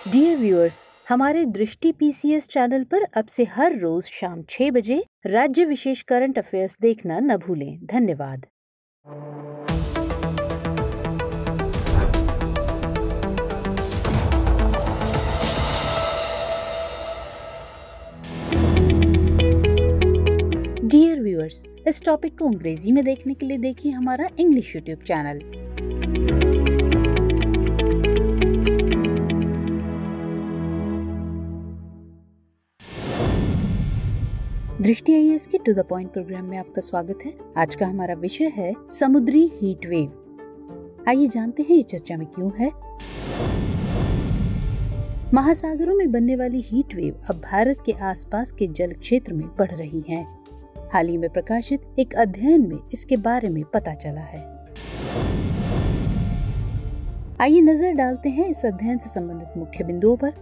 Dear viewers, हमारे दृष्टि PCS channel पर अब से हर रोज शाम 6 बजे राज्य विशेष करंट अफेयर्स देखना न भूलें। धन्यवाद। डियर व्यूअर्स, इस टॉपिक को अंग्रेजी में देखने के लिए देखिए हमारा English YouTube channel. Drishti IAS के टू द पॉइंट प्रोग्राम में आपका स्वागत है। आज का हमारा विषय है समुद्री हीट वेव। आइए जानते हैं ये चर्चा में क्यों है। महासागरों में बनने वाली हीट वेव अब भारत के आसपास के जल क्षेत्र में बढ़ रही हैं। हाल ही में प्रकाशित एक अध्ययन में इसके बारे में पता चला है। आइए नजर डालते हैं इस अध्ययन से संबंधित मुख्य बिंदुओं पर।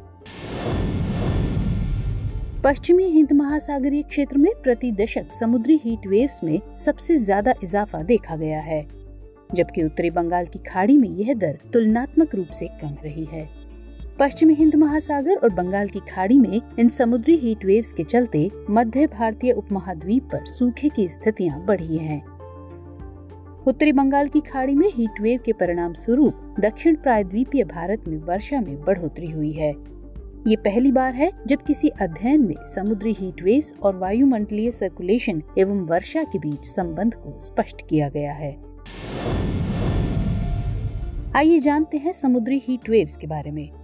पश्चिमी हिंद महासागरीय क्षेत्र में प्रति दशक समुद्री हीट वेव्स में सबसे ज्यादा इजाफा देखा गया है, जबकि उत्तरी बंगाल की खाड़ी में यह दर तुलनात्मक रूप से कम रही है। पश्चिमी हिंद महासागर और बंगाल की खाड़ी में इन समुद्री हीट वेव्स के चलते मध्य भारतीय उपमहाद्वीप पर सूखे की स्थितियां बढ़ी हैं। उत्तरी बंगाल की खाड़ी में हीट वेव के परिणाम स्वरूप दक्षिण प्रायद्वीपीय भारत में वर्षा में बढ़ोतरी हुई है। ये पहली बार है जब किसी अध्ययन में समुद्री हीट वेव्स और वायुमंडलीय सर्कुलेशन एवं वर्षा के बीच संबंध को स्पष्ट किया गया है। आइए जानते हैं समुद्री हीट वेव्स के बारे में।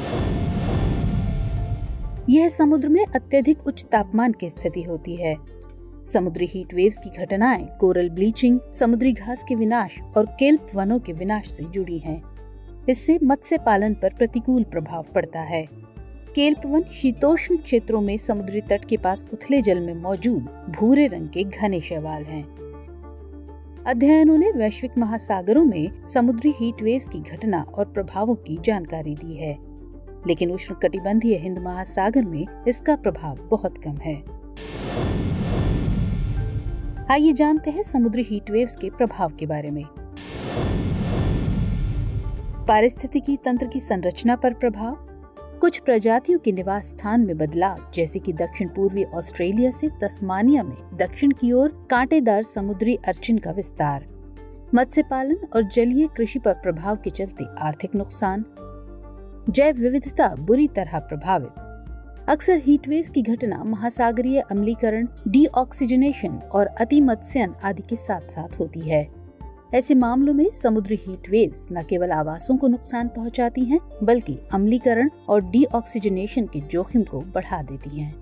यह समुद्र में अत्यधिक उच्च तापमान की स्थिति होती है। समुद्री हीट वेव्स की घटनाएं कोरल ब्लीचिंग, समुद्री घास के विनाश और केल्प वनों के विनाश से जुड़ी हैं। इससे मत्स्य पालन पर प्रतिकूल प्रभाव पड़ता है। केल्प वन शीतोष्ण क्षेत्रों में समुद्री तट के पास उथले जल में मौजूद भूरे रंग के घने शैवाल हैं। अध्ययनों ने वैश्विक महासागरों में समुद्री हीट वेव्स की घटना और प्रभावों की जानकारी दी है, लेकिन उष्णकटिबंधीय हिंद महासागर में इसका प्रभाव बहुत कम है। आइए जानते हैं समुद्री हीट वेव्स के प्रभाव के बारे में। पारिस्थितिकी तंत्र की संरचना पर प्रभाव। कुछ प्रजातियों के निवास स्थान में बदलाव, जैसे कि दक्षिण पूर्वी ऑस्ट्रेलिया से तस्मानिया में दक्षिण की ओर कांटेदार समुद्री अर्चिन का विस्तार। मत्स्य पालन और जलीय कृषि पर प्रभाव के चलते आर्थिक नुकसान। जैव विविधता बुरी तरह प्रभावित। अक्सर हीट वेव्स की घटना महासागरीय अम्लीकरण, डीऑक्सीजनेशन और अतिमत्स्यन आदि के साथ साथ होती है। ऐसे मामलों में समुद्री हीट वेव्स न केवल आवासों को नुकसान पहुंचाती हैं, बल्कि अम्लीकरण और डीऑक्सीजनेशन के जोखिम को बढ़ा देती हैं।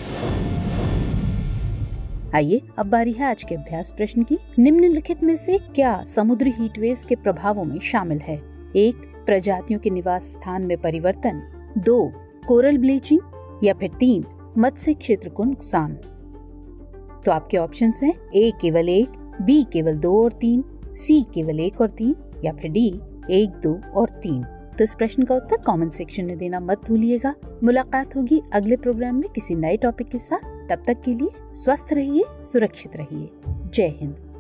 आइए अब बारी है आज के अभ्यास प्रश्न की। निम्नलिखित में से क्या समुद्री हीट वेव्स के प्रभावों में शामिल है? 1. प्रजातियों के निवास स्थान में परिवर्तन। 2. Coral bleaching. या फिर 3. मत्स्य क्षेत्र को नुकसान। तो आपके ऑप्शंस हैं A केवल 1, B केवल 2 और 3, C केवल 1 और 3, या फिर D 1, 2 और 3। तो इस प्रश्न का उत्तर कमेंट सेक्शन में देना मत भूलिएगा। मुलाकात होगी अगले प्रोग्राम में किसी नए टॉपिक के साथ। तब तक के लिए स्वस्थ रहिए, सुरक्षित रहिए। जय हिंद।